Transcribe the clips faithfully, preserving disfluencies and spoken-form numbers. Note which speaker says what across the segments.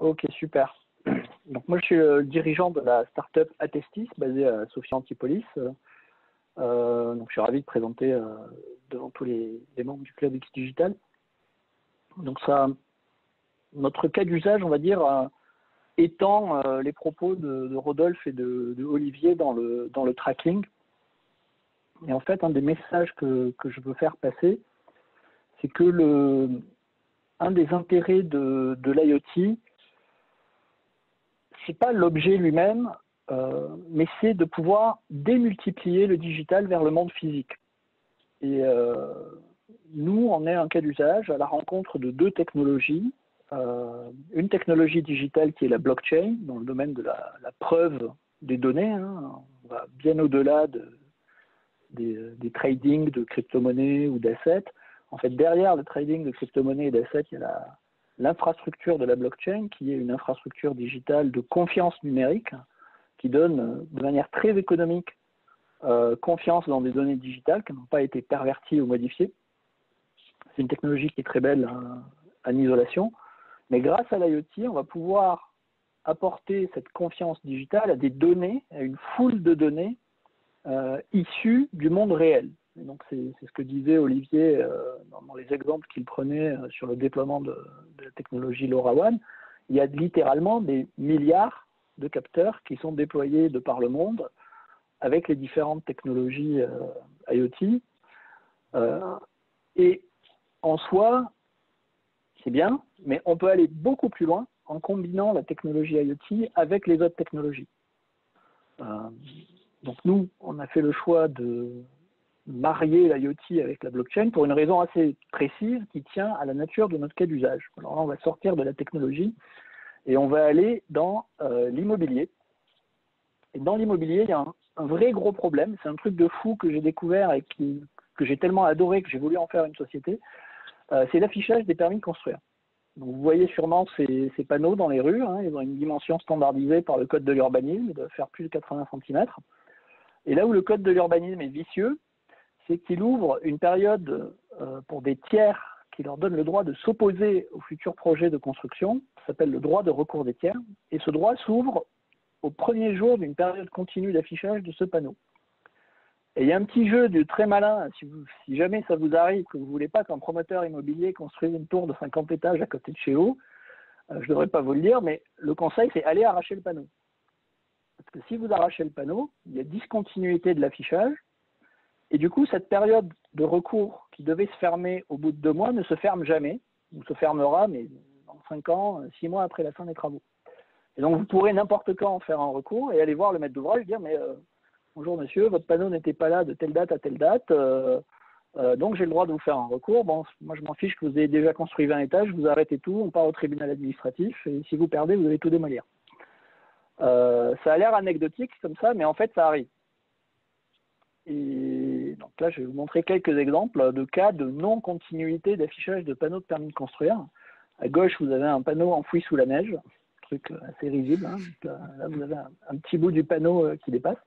Speaker 1: Ok, super. Donc moi, je suis le dirigeant de la startup Attestis, basée à Sophia Antipolis. Euh, donc je suis ravi de présenter euh, devant tous les, les membres du Club X Digital. Donc ça, notre cas d'usage, on va dire, euh, étend euh, les propos de, de Rodolphe et de, de Olivier dans le, dans le tracking. Et en fait, un des messages que, que je veux faire passer, c'est que le, un des intérêts de, de l'IoT, c'est pas l'objet lui-même, euh, mais c'est de pouvoir démultiplier le digital vers le monde physique. Et euh, nous, on est un cas d'usage à la rencontre de deux technologies. Euh, une technologie digitale qui est la blockchain, dans le domaine de la, la preuve des données. Hein. On va bien au-delà de, des, des tradings de crypto-monnaies ou d'assets. En fait, derrière le trading de crypto-monnaies et d'assets, il y a l'infrastructure de la blockchain, qui est une infrastructure digitale de confiance numérique, qui donne de manière très économique euh, confiance dans des données digitales qui n'ont pas été perverties ou modifiées. C'est une technologie qui est très belle hein, en isolation. Mais grâce à l'IoT, on va pouvoir apporter cette confiance digitale à des données, à une foule de données euh, issues du monde réel. Et donc c'est ce que disait Olivier euh, dans, dans les exemples qu'il prenait euh, sur le déploiement de, de la technologie LoRaWAN. Il y a littéralement des milliards de capteurs qui sont déployés de par le monde avec les différentes technologies euh, IoT. Euh, et en soi, c'est bien, mais on peut aller beaucoup plus loin en combinant la technologie IoT avec les autres technologies. Euh, donc nous, on a fait le choix de marier l'IoT avec la blockchain pour une raison assez précise qui tient à la nature de notre cas d'usage. Alors là, on va sortir de la technologie et on va aller dans euh, l'immobilier. Et dans l'immobilier, il y a un, un vrai gros problème. C'est un truc de fou que j'ai découvert et qui, que j'ai tellement adoré que j'ai voulu en faire une société. Euh, c'est l'affichage des permis de construire. Donc, vous voyez sûrement ces, ces panneaux dans les rues, hein, ils ont une dimension standardisée par le code de l'urbanisme, ils doivent faire plus de quatre-vingts centimètres. Et là où le code de l'urbanisme est vicieux, c'est qu'il ouvre une période euh, pour des tiers qui leur donnent le droit de s'opposer au futur projet de construction, ça s'appelle le droit de recours des tiers, et ce droit s'ouvre au premier jour d'une période continue d'affichage de ce panneau. Et il y a un petit jeu de très malin, si, vous, si jamais ça vous arrive, que vous ne voulez pas qu'un promoteur immobilier construise une tour de cinquante étages à côté de chez vous, euh, je ne devrais pas vous le dire, mais le conseil, c'est aller arracher le panneau. Parce que si vous arrachez le panneau, il y a discontinuité de l'affichage, et du coup, cette période de recours qui devait se fermer au bout de deux mois ne se ferme jamais, ou se fermera, mais dans cinq ans, six mois après la fin des travaux. Et donc, vous pourrez n'importe quand faire un recours et aller voir le maître d'ouvrage et dire, mais... Euh, bonjour monsieur, votre panneau n'était pas là de telle date à telle date, euh, euh, donc j'ai le droit de vous faire un recours. Bon, moi je m'en fiche que vous ayez déjà construit vingt étages, vous arrêtez tout, on part au tribunal administratif, et si vous perdez, vous allez tout démolir. Euh, ça a l'air anecdotique comme ça, mais en fait ça arrive. Et donc là, je vais vous montrer quelques exemples de cas de non-continuité d'affichage de panneaux de permis de construire. À gauche, vous avez un panneau enfoui sous la neige, truc assez risible. Hein. Là, là, vous avez un, un petit bout du panneau euh, qui dépasse.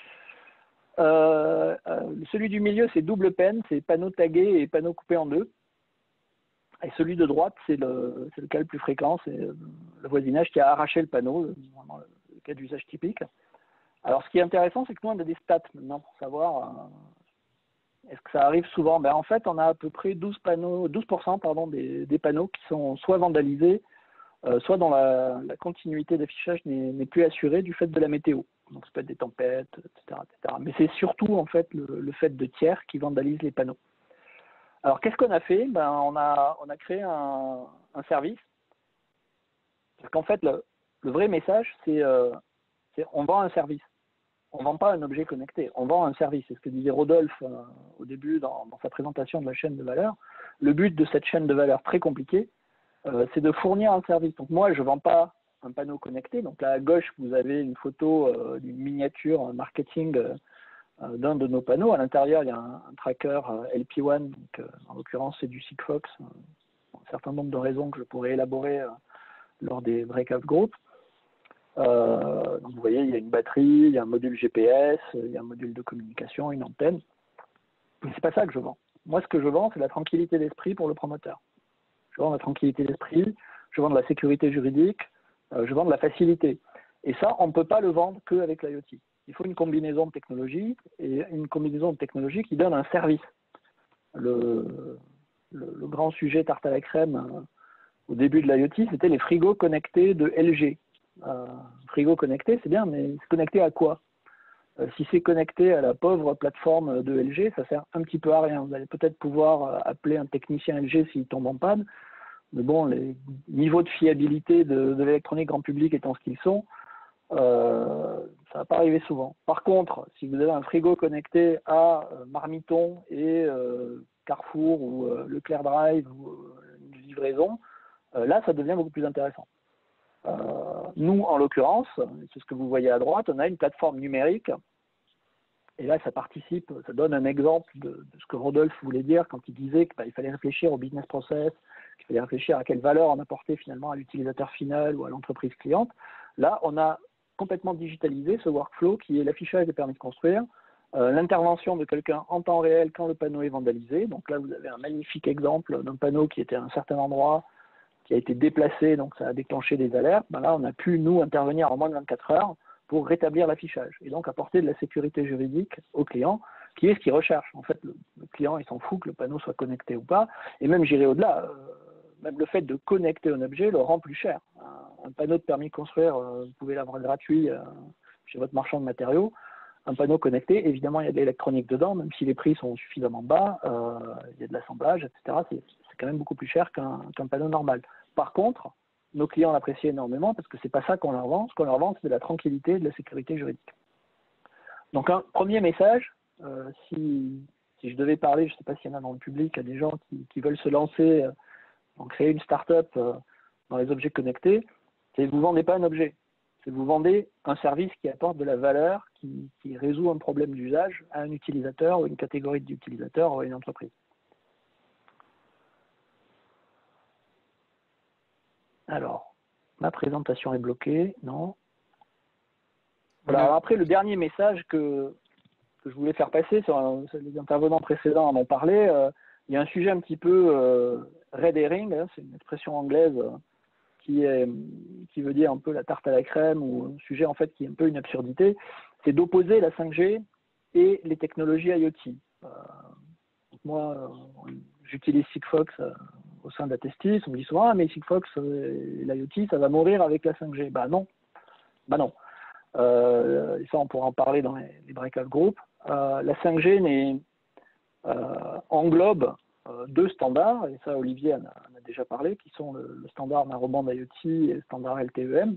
Speaker 1: Euh, euh, celui du milieu, c'est double peine, c'est panneau tagué et panneau coupé en deux. Et celui de droite, c'est le, le cas le plus fréquent, c'est le voisinage qui a arraché le panneau, vraiment le, le cas d'usage typique. Alors, ce qui est intéressant, c'est que nous, on a des stats maintenant pour savoir euh, est-ce que ça arrive souvent. Ben, en fait, on a à peu près douze panneaux, douze pour cent pardon, des, des panneaux qui sont soit vandalisés, euh, soit dont la, la continuité d'affichage n'est plus assurée du fait de la météo. Donc, ça peut être des tempêtes, et cetera, et cetera. Mais c'est surtout, en fait, le, le fait de tiers qui vandalisent les panneaux. Alors, qu'est-ce qu'on a fait? Ben, on a, on a créé un, un service. Parce qu'en fait, le, le vrai message, c'est euh, on vend un service. On ne vend pas un objet connecté, on vend un service. C'est ce que disait Rodolphe euh, au début dans, dans sa présentation de la chaîne de valeur. Le but de cette chaîne de valeur très compliquée, euh, c'est de fournir un service. Donc, moi, je ne vends pas un panneau connecté. Donc là, à gauche, vous avez une photo euh, d'une miniature marketing euh, d'un de nos panneaux. À l'intérieur, il y a un, un tracker euh, L P un, donc, euh, en l'occurrence, c'est du Sigfox. Euh, un certain nombre de raisons que je pourrais élaborer euh, lors des breakout groups. Euh, donc vous voyez, il y a une batterie, il y a un module G P S, il y a un module de communication, une antenne. Mais c'est pas ça que je vends. Moi, ce que je vends, c'est la tranquillité d'esprit pour le promoteur. Je vends la tranquillité d'esprit, je vends de la sécurité juridique, Euh, je vends de la facilité. Et ça, on ne peut pas le vendre qu'avec l'IoT. Il faut une combinaison de technologies et une combinaison de technologies qui donne un service. Le, le, le grand sujet tarte à la crème euh, au début de l'IoT, c'était les frigos connectés de L G. Euh, frigo connecté, c'est bien, mais c'est connecté à quoi? euh, Si c'est connecté à la pauvre plateforme de L G, ça sert un petit peu à rien. Vous allez peut-être pouvoir euh, appeler un technicien L G s'il tombe en panne, mais bon, les niveaux de fiabilité de, de l'électronique grand public étant ce qu'ils sont, euh, ça va pas arriver souvent. Par contre, si vous avez un frigo connecté à euh, Marmiton et euh, Carrefour ou euh, Leclerc Drive ou euh, une livraison, euh, là, ça devient beaucoup plus intéressant. Euh, nous, en l'occurrence, c'est ce que vous voyez à droite, on a une plateforme numérique. Et là, ça participe, ça donne un exemple de, de ce que Rodolphe voulait dire quand il disait qu'il bah, fallait réfléchir au business process, qu'il fallait réfléchir à quelle valeur on apportait finalement à l'utilisateur final ou à l'entreprise cliente. Là, on a complètement digitalisé ce workflow qui est l'affichage des permis de construire, euh, l'intervention de quelqu'un en temps réel quand le panneau est vandalisé. Donc là, vous avez un magnifique exemple d'un panneau qui était à un certain endroit, qui a été déplacé, donc ça a déclenché des alertes. Ben là, on a pu, nous, intervenir en moins de vingt-quatre heures pour rétablir l'affichage et donc apporter de la sécurité juridique au client, qui est ce qu'il recherche. En fait, le, le client, il s'en fout que le panneau soit connecté ou pas, et même j'irai au-delà, euh, même le fait de connecter un objet le rend plus cher. Un, un panneau de permis de construire, euh, vous pouvez l'avoir gratuit euh, chez votre marchand de matériaux. Un panneau connecté, évidemment, il y a de l'électronique dedans, même si les prix sont suffisamment bas, euh, il y a de l'assemblage, et cetera. C'est quand même beaucoup plus cher qu'un qu'un panneau normal. Par contre, nos clients l'apprécient énormément parce que c'est pas ça qu'on leur vend. Ce qu'on leur vend, c'est de la tranquillité et de la sécurité juridique. Donc, un premier message, euh, si, si je devais parler, je ne sais pas s'il y en a dans le public, à des gens qui, qui veulent se lancer, euh, en créer une start-up euh, dans les objets connectés, c'est que vous ne vendez pas un objet. C'est que vous vendez un service qui apporte de la valeur, qui, qui résout un problème d'usage à un utilisateur ou une catégorie d'utilisateurs ou à une entreprise. Alors, ma présentation est bloquée, non. Voilà, alors après, le dernier message que, que je voulais faire passer, sur, un, sur les intervenants précédents en ont parlé, euh, il y a un sujet un petit peu euh, red herring, hein, c'est une expression anglaise euh, qui, est, qui veut dire un peu la tarte à la crème, ou un sujet en fait qui est un peu une absurdité, c'est d'opposer la cinq G et les technologies IoT. Euh, moi, euh, j'utilise Sigfox euh, au sein d'Attestis, on me dit souvent, ah, mais Sigfox et l'IoT, ça va mourir avec la cinq G. Bah non, bah non. Euh, et ça, on pourra en parler dans les, les breakout groups. Euh, la cinq G euh, englobe euh, deux standards, et ça, Olivier en a, en a déjà parlé, qui sont le, le standard narrowband IoT et le standard L T E M.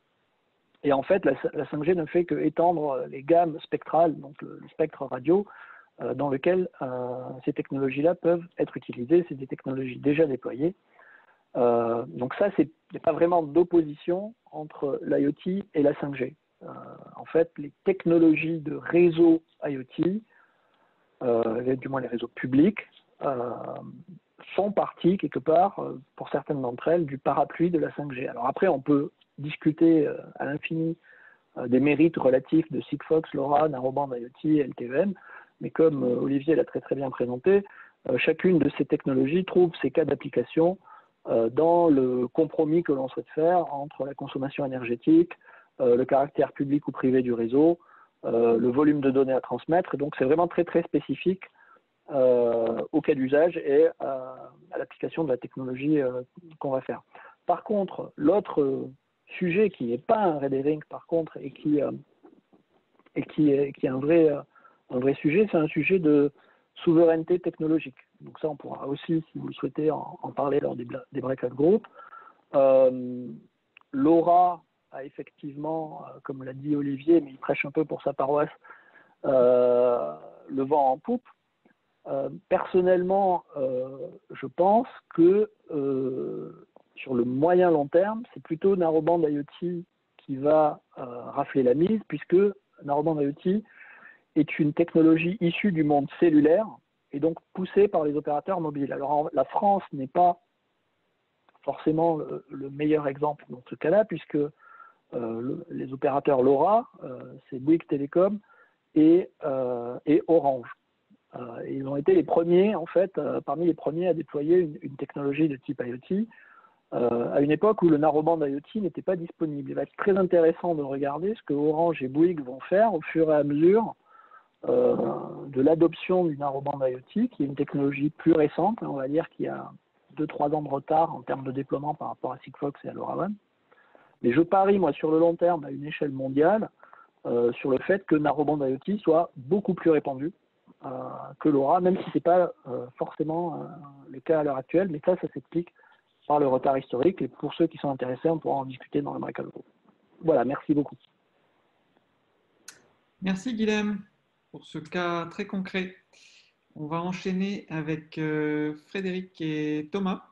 Speaker 1: Et en fait, la, la cinq G ne fait que étendre les gammes spectrales, donc le, le spectre radio, euh, dans lequel euh, ces technologies-là peuvent être utilisées. C'est des technologies déjà déployées. Euh, donc ça, il n'y a pas vraiment d'opposition entre l'IoT et la cinq G. Euh, en fait, les technologies de réseau IoT, euh, du moins les réseaux publics, euh, font partie quelque part, euh, pour certaines d'entre elles, du parapluie de la cinq G. Alors après, on peut discuter euh, à l'infini euh, des mérites relatifs de Sigfox, LoRa, Narrowband IoT, L T E M, mais comme euh, Olivier l'a très très bien présenté, euh, chacune de ces technologies trouve ses cas d'application euh, dans le compromis que l'on souhaite faire entre la consommation énergétique, euh, le caractère public ou privé du réseau, euh, le volume de données à transmettre. Et donc c'est vraiment très très spécifique euh, au cas d'usage et euh, à l'application de la technologie euh, qu'on va faire. Par contre, l'autre euh, sujet qui n'est pas un red herring par contre et qui, euh, et qui, est, qui est un vrai, euh, un vrai sujet, c'est un sujet de souveraineté technologique. Donc ça, on pourra aussi, si vous le souhaitez, en, en parler lors des, des breakout groups. Euh, LoRa a effectivement, euh, comme l'a dit Olivier, mais il prêche un peu pour sa paroisse, euh, le vent en poupe. Euh, personnellement, euh, je pense que euh, sur le moyen long terme, c'est plutôt Narrowband IoT qui va euh, rafler la mise, puisque Narrowband IoT est une technologie issue du monde cellulaire et donc poussée par les opérateurs mobiles. Alors en, la France n'est pas forcément le, le meilleur exemple dans ce cas-là, puisque euh, le, les opérateurs LoRa, euh, c'est Bouygues Télécom et, euh, et Orange. Euh, ils ont été les premiers, en fait, euh, parmi les premiers à déployer une, une technologie de type IoT. euh, à une époque où le narrowband IoT n'était pas disponible. Il va être très intéressant de regarder ce que Orange et Bouygues vont faire au fur et à mesure euh, de l'adoption du narrowband IoT, qui est une technologie plus récente, on va dire qu'il y a deux trois ans de retard en termes de déploiement par rapport à Sigfox et à LoRaWAN. Mais je parie, moi, sur le long terme, à une échelle mondiale, euh, sur le fait que narrowband IoT soit beaucoup plus répandu euh, que LoRa, même si ce n'est pas euh, forcément euh, le cas à l'heure actuelle, mais ça, ça s'explique par le retard historique, et pour ceux qui sont intéressés, on pourra en discuter dans le breakout group. Voilà, merci beaucoup.
Speaker 2: Merci Guilhem pour ce cas très concret. On va enchaîner avec euh, Frédéric et Thomas.